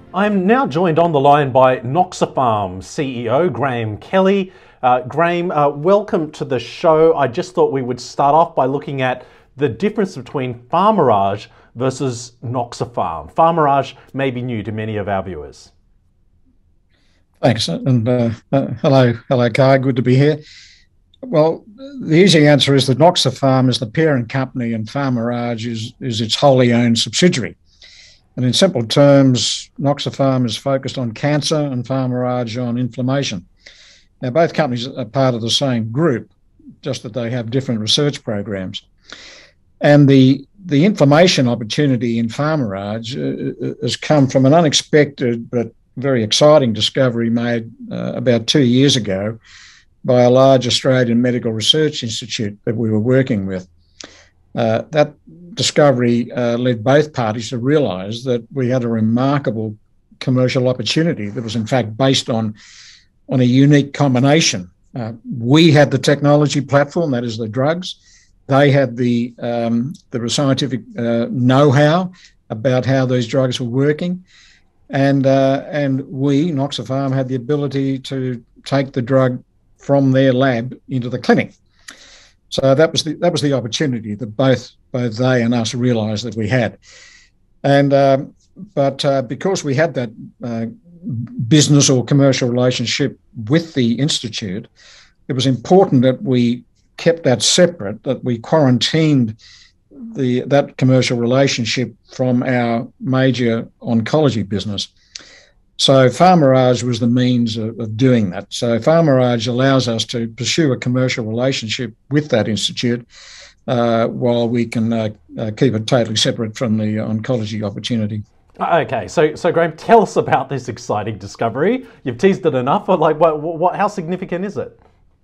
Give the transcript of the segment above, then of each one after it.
I'm now joined on the line by Noxopharm CEO Graham Kelly. Graham, welcome to the show. I just thought we would start off by looking at the difference between Pharmorage versus Noxopharm. Pharmorage may be new to many of our viewers. Thanks, and hello, Kai. Good to be here. Well, the easy answer is that Noxopharm is the parent company, and Pharmorage is its wholly owned subsidiary. And in simple terms, Noxopharm is focused on cancer and Pharmorage on inflammation. Now, both companies are part of the same group, just that they have different research programs. And the inflammation opportunity in Pharmorage has come from an unexpected but very exciting discovery made about 2 years ago by a large Australian medical research institute that we were working with. That discovery led both parties to realise that we had a remarkable commercial opportunity that was in fact based on a unique combination. We had the technology platform, that is the drugs. They had the scientific know-how about how these drugs were working. And we, Noxopharm, had the ability to take the drug from their lab into the clinic. So that was the opportunity that both they and us realised that we had. And but because we had that business or commercial relationship with the institute, it was important that we kept that separate, that we quarantined that commercial relationship from our major oncology business. So Pharmorage was the means of doing that. So Pharmorage allows us to pursue a commercial relationship with that institute while we can keep it totally separate from the oncology opportunity. Okay, so Graham, tell us about this exciting discovery. You've teased it enough, but how significant is it?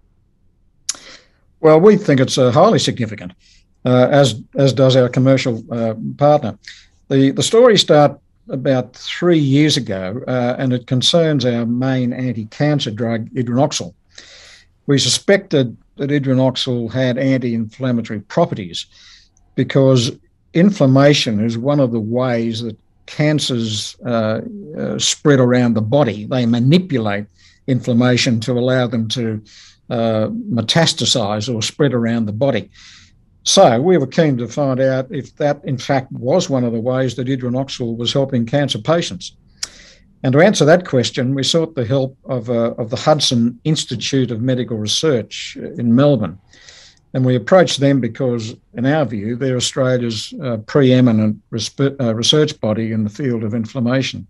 Well, we think it's highly significant, as does our commercial partner. The story starts about 3 years ago, and it concerns our main anti-cancer drug, Idrinoxal. We suspected that Idrinoxal had anti-inflammatory properties because inflammation is one of the ways that cancers spread around the body. They manipulate inflammation to allow them to metastasize or spread around the body. So we were keen to find out if that, in fact, was one of the ways that Idrinoxal was helping cancer patients. And to answer that question, we sought the help of the Hudson Institute of Medical Research in Melbourne. And we approached them because, in our view, they're Australia's preeminent research body in the field of inflammation.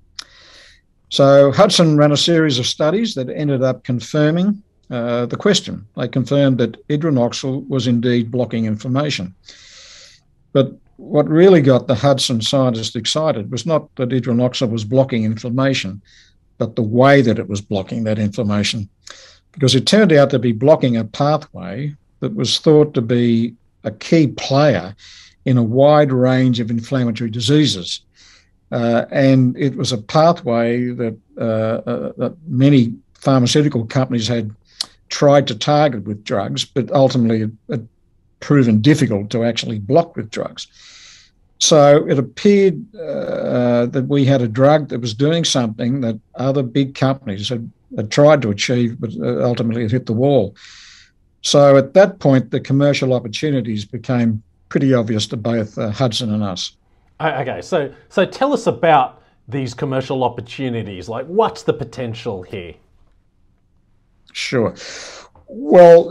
So Hudson ran a series of studies that ended up confirming the question. They confirmed that Idrinoxal was indeed blocking inflammation. But what really got the Hudson scientists excited was not that Idrinoxal was blocking inflammation, but the way that it was blocking that inflammation, because it turned out to be blocking a pathway that was thought to be a key player in a wide range of inflammatory diseases. And it was a pathway that many pharmaceutical companies had tried to target with drugs, but ultimately it proven difficult to actually block with drugs. So it appeared that we had a drug that was doing something that other big companies had tried to achieve, but ultimately it hit the wall. So at that point, the commercial opportunities became pretty obvious to both Hudson and us. Okay, so tell us about these commercial opportunities. Like, what's the potential here? Sure. Well,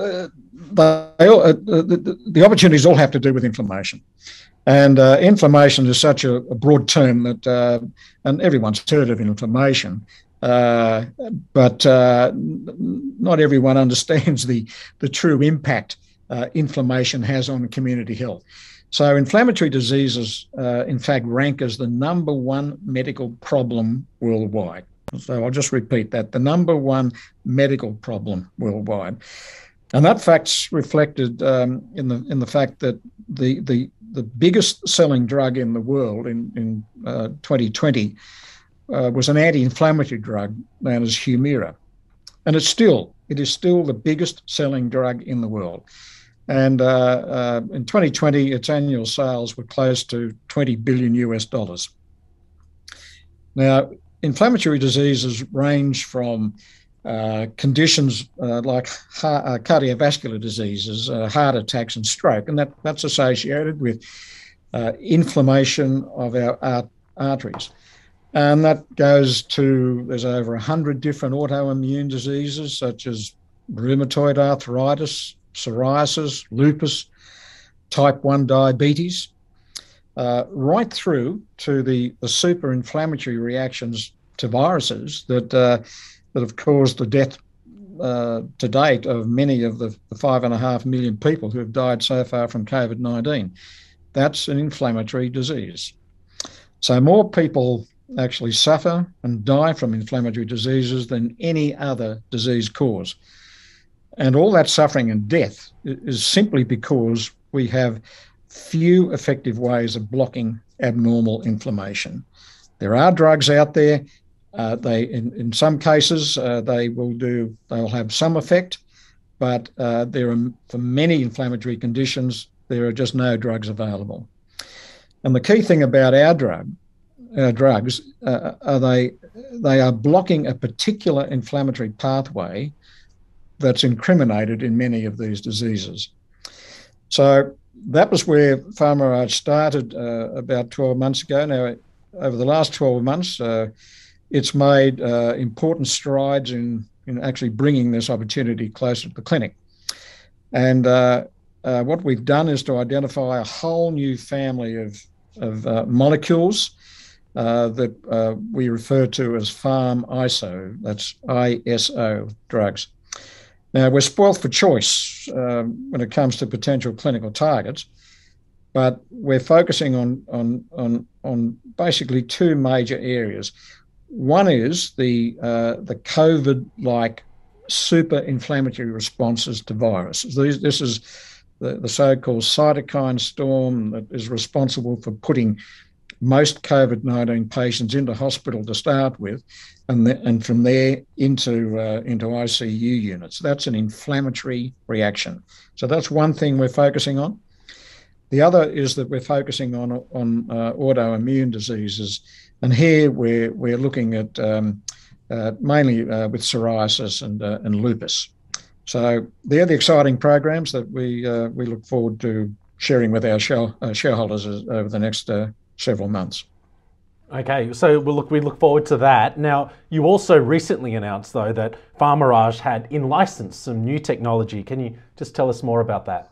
the opportunities all have to do with inflammation. And inflammation is such a broad term that, and everyone's heard of inflammation, but not everyone understands the true impact inflammation has on community health. So inflammatory diseases, in fact, rank as the #1 medical problem worldwide. So I'll just repeat that, the #1 medical problem worldwide. And that fact's reflected in the fact that the biggest selling drug in the world in 2020 was an anti-inflammatory drug known as Humira. And it is still the biggest selling drug in the world. And in 2020, its annual sales were close to $20 billion US. Now, inflammatory diseases range from conditions like cardiovascular diseases, heart attacks and stroke, and that's associated with inflammation of our arteries. And that goes to, there's over 100 different autoimmune diseases such as rheumatoid arthritis, psoriasis, lupus, type 1 diabetes, right through to the super inflammatory reactions to viruses that have caused the death to date of many of the 5.5 million people who have died so far from COVID-19. That's an inflammatory disease. So more people actually suffer and die from inflammatory diseases than any other disease cause. And all that suffering and death is simply because we have few effective ways of blocking abnormal inflammation. There are drugs out there. In some cases, they'll have some effect, but for many inflammatory conditions, there are just no drugs available. And the key thing about our drugs are they are blocking a particular inflammatory pathway that's incriminated in many of these diseases. So that was where Pharmorage started about 12 months ago. Now, over the last 12 months, it's made important strides in actually bringing this opportunity closer to the clinic. And what we've done is to identify a whole new family of molecules that we refer to as Pharm-ISO, that's ISO drugs. Now, we're spoiled for choice when it comes to potential clinical targets, but we're focusing on basically two major areas. One is the COVID-like super inflammatory responses to viruses. This is the so-called cytokine storm that is responsible for putting most COVID-19 patients into hospital to start with, and from there into ICU units. That's an inflammatory reaction. So that's one thing we're focusing on. The other is that we're focusing on autoimmune diseases, and here we're looking at mainly with psoriasis and lupus. So they're the exciting programs that we look forward to sharing with our shareholders over the next several months. Okay, so we look forward to that. Now, you also recently announced, though, that Pharmorage had in-licensed some new technology. Can you just tell us more about that?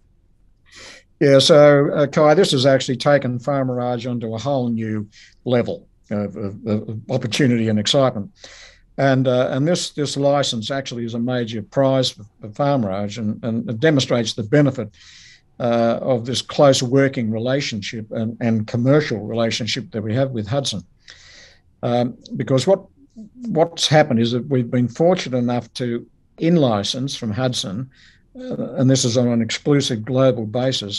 Yeah, so Kai, this has actually taken Pharmorage onto a whole new level of opportunity and excitement. And this license actually is a major prize for Pharmorage, and it demonstrates the benefit of this close working relationship and commercial relationship that we have with Hudson. Because what's happened is that we've been fortunate enough to in-license from Hudson, and this is on an exclusive global basis,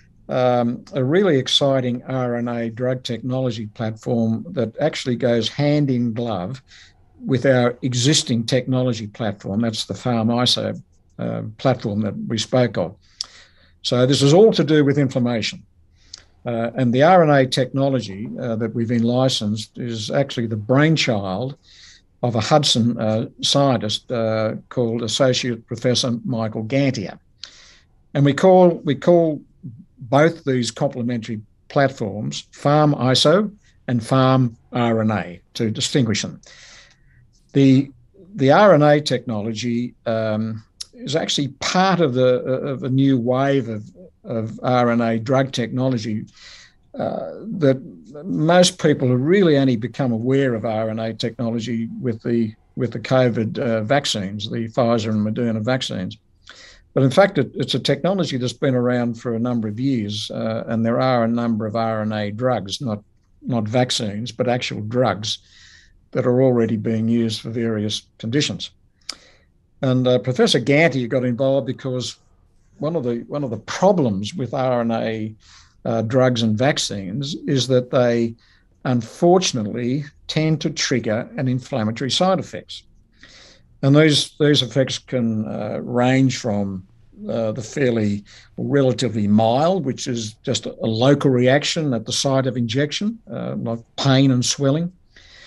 a really exciting RNA drug technology platform that actually goes hand in glove with our existing technology platform. That's the Pharm-ISO platform that we spoke of. So this is all to do with inflammation. And the RNA technology that we've in-licensed is actually the brainchild of a Hudson scientist called Associate Professor Michael Gantier. And we call both these complementary platforms Pharm-ISO and Pharm-RNA to distinguish them. The RNA technology is actually part of a new wave of RNA drug technology that most people have really only become aware of RNA technology with the COVID vaccines, the Pfizer and Moderna vaccines. But in fact, it's a technology that's been around for a number of years, and there are a number of RNA drugs, not vaccines, but actual drugs that are already being used for various conditions. And Professor Gantier got involved because one of the problems with RNA drugs and vaccines is that they unfortunately tend to trigger an inflammatory side effects. And these effects can range from the fairly relatively mild, which is just a local reaction at the site of injection, like pain and swelling,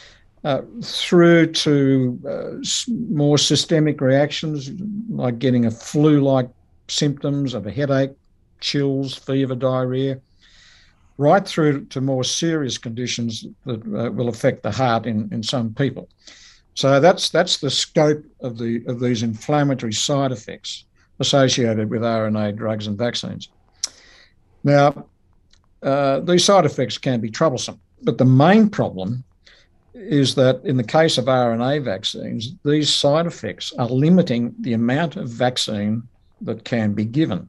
through to more systemic reactions like getting a flu-like symptoms of a headache, chills, fever, diarrhea, right through to more serious conditions that will affect the heart in some people. So that's the scope of these inflammatory side effects associated with RNA drugs and vaccines. Now, these side effects can be troublesome, but the main problem is that in the case of RNA vaccines, these side effects are limiting the amount of vaccine that can be given.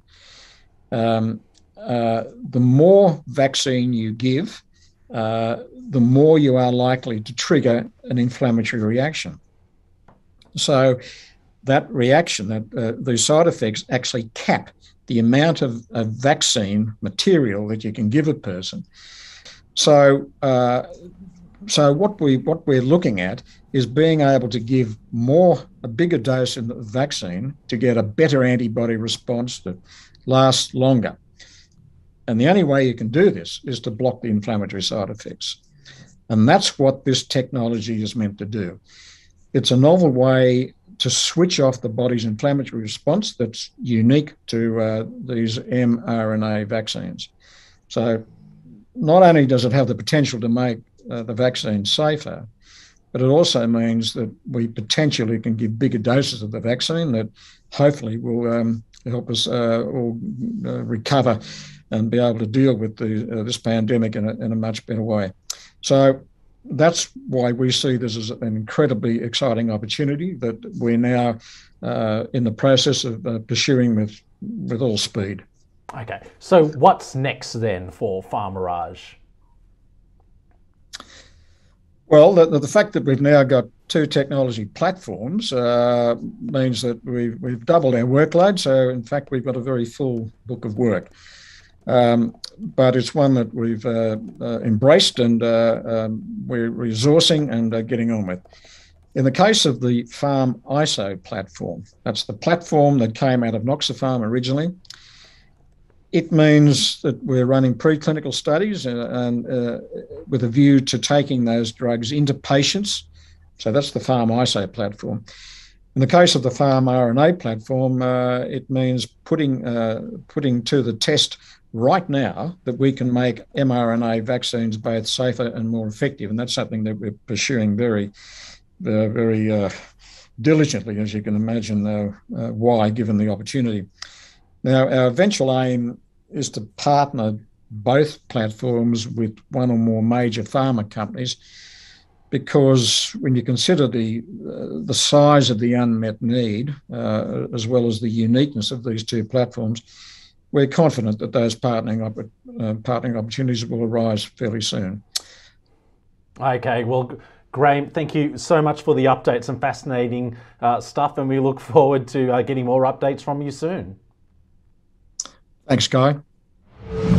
The more vaccine you give, the more you are likely to trigger an inflammatory reaction. So that reaction, these side effects actually cap the amount of vaccine material that you can give a person. So what we're looking at is being able to give a bigger dose of the vaccine to get a better antibody response that lasts longer. And the only way you can do this is to block the inflammatory side effects. And that's what this technology is meant to do. It's a novel way to switch off the body's inflammatory response that's unique to these mRNA vaccines. So not only does it have the potential to make the vaccine safer, but it also means that we potentially can give bigger doses of the vaccine that hopefully will help us all recover and be able to deal with this pandemic in a much better way. So that's why we see this as an incredibly exciting opportunity that we're now in the process of pursuing with all speed. Okay, so what's next then for Pharmorage? Well, the fact that we've now got 2 technology platforms means that we've doubled our workload. So in fact, we've got a very full book of work. But it's one that we've embraced and we're resourcing and getting on with. In the case of the Pharm platform, that's the platform that came out of Noxopharm originally. It means that we're running preclinical studies and with a view to taking those drugs into patients. So that's the Pharm platform. In the case of the Pharm platform, it means putting to the test right now that we can make mRNA vaccines both safer and more effective. And that's something that we're pursuing very diligently, as you can imagine why, given the opportunity. Now, our eventual aim is to partner both platforms with one or more major pharma companies, because when you consider the size of the unmet need, as well as the uniqueness of these 2 platforms, we're confident that those partnering opportunities will arise fairly soon. Okay, well, Graham, thank you so much for the updates, some fascinating stuff, and we look forward to getting more updates from you soon. Thanks, Guy.